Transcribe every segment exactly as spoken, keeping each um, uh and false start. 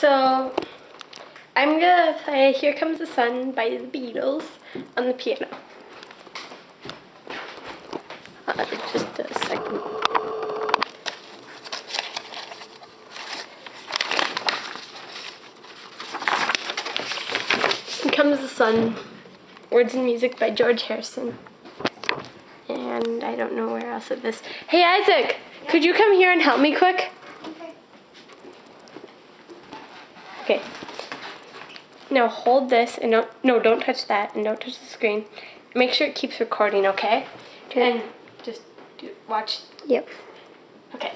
So I'm gonna play Here Comes the Sun by the Beatles on the piano. Uh, just a second. Here Comes the Sun, words and music by George Harrison. And I don't know where else it is. Hey Isaac, yeah. Could you come here and help me quick? Okay. Okay. Now hold this and don't, no, don't touch that and don't touch the screen. Make sure it keeps recording, okay? Okay. And just do, watch. Yep. Okay.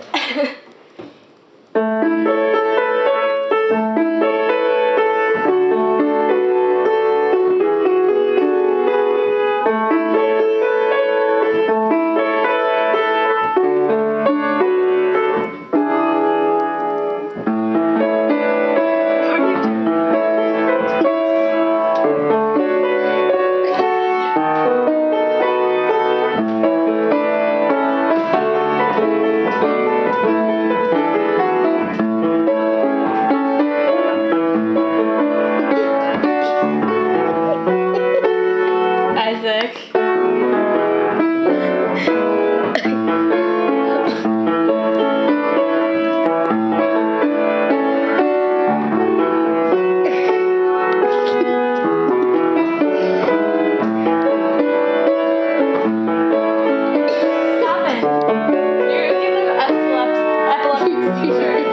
Isaac. Stop it. You're giving him epilepsy seizures.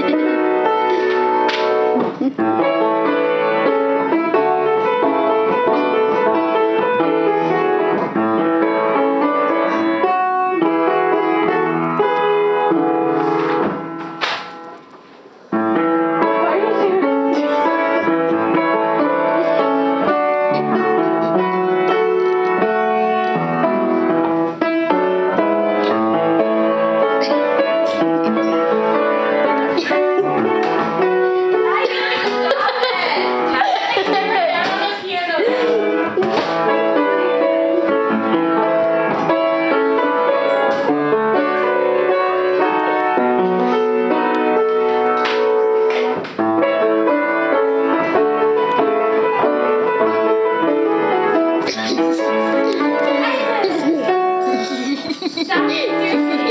Stop it, seriously.